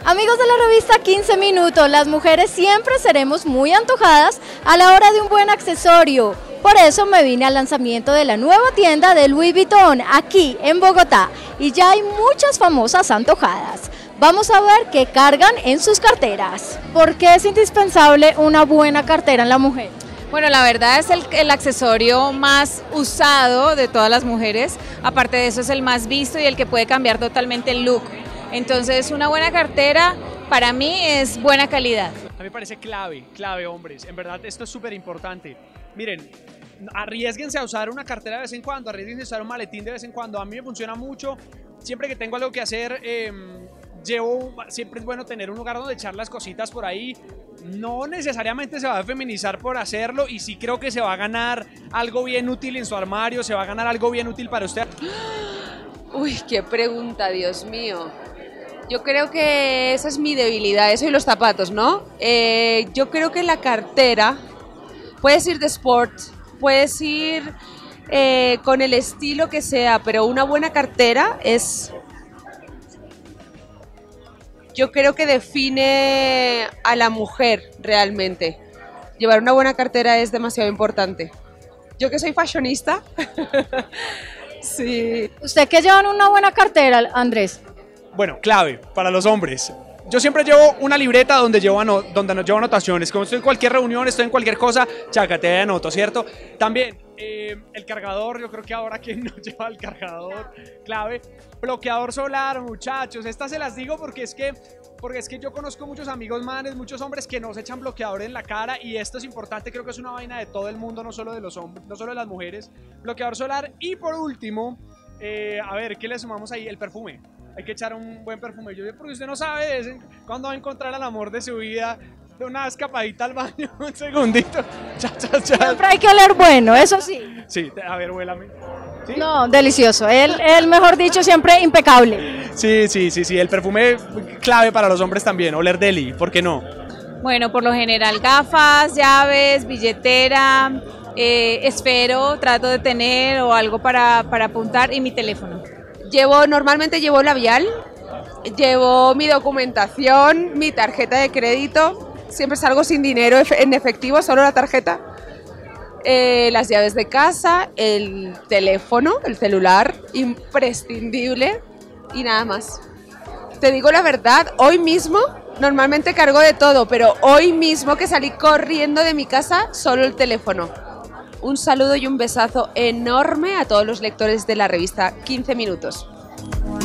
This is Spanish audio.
Amigos de la revista 15 Minutos, las mujeres siempre seremos muy antojadas a la hora de un buen accesorio. Por eso me vine al lanzamiento de la nueva tienda de Louis Vuitton aquí en Bogotá y ya hay muchas famosas antojadas. Vamos a ver qué cargan en sus carteras. ¿Por qué es indispensable una buena cartera en la mujer? Bueno, la verdad es el accesorio más usado de todas las mujeres, aparte de eso es el más visto y el que puede cambiar totalmente el look. Entonces una buena cartera para mí es buena calidad. A mí me parece clave hombres, en verdad esto es súper importante. Miren, arriésguense a usar una cartera de vez en cuando, arriésguense a usar un maletín de vez en cuando, a mí me funciona mucho, siempre que tengo algo que hacer, siempre es bueno tener un lugar donde echar las cositas por ahí. No necesariamente se va a feminizar por hacerlo y sí creo que se va a ganar algo bien útil en su armario, se va a ganar algo bien útil para usted. Uy, qué pregunta, Dios mío. Yo creo que esa es mi debilidad, eso y los zapatos, ¿no? Yo creo que la cartera, puedes ir de sport, puedes ir con el estilo que sea, pero una buena cartera es... Yo creo que define a la mujer realmente. Llevar una buena cartera es demasiado importante. Yo que soy fashionista, sí. ¿Usted qué lleva en una buena cartera, Andrés? Bueno, clave para los hombres. Yo siempre llevo una libreta donde llevo anotaciones. Como estoy en cualquier reunión, estoy en cualquier cosa, chácate de anoto, ¿cierto? También el cargador, yo creo que ahora quien no lleva el cargador, clave. Bloqueador solar, muchachos. Estas se las digo porque es que yo conozco muchos amigos manes, muchos hombres que no se echan bloqueador en la cara y esto es importante, creo que es una vaina de todo el mundo, no solo de los hombres, no solo de las mujeres. Bloqueador solar y por último, a ver, ¿qué le sumamos ahí? El perfume. Hay que echar un buen perfume. Porque usted no sabe cuándo va a encontrar al amor de su vida. De una escapadita al baño, un segundito. Siempre hay que oler bueno, eso sí. Sí, a ver, huélame. ¿Sí? No, delicioso. El mejor dicho, siempre impecable. Sí. El perfume clave para los hombres también. Oler deli, ¿por qué no? Bueno, por lo general gafas, llaves, billetera, esfero, trato de tener o algo para apuntar y mi teléfono. Normalmente llevo labial, llevo mi documentación, mi tarjeta de crédito, siempre salgo sin dinero en efectivo, solo la tarjeta, las llaves de casa, el teléfono, el celular, imprescindible y nada más. Te digo la verdad, hoy mismo, normalmente cargo de todo, pero hoy mismo que salí corriendo de mi casa, solo el teléfono. Un saludo y un besazo enorme a todos los lectores de la revista 15 Minutos.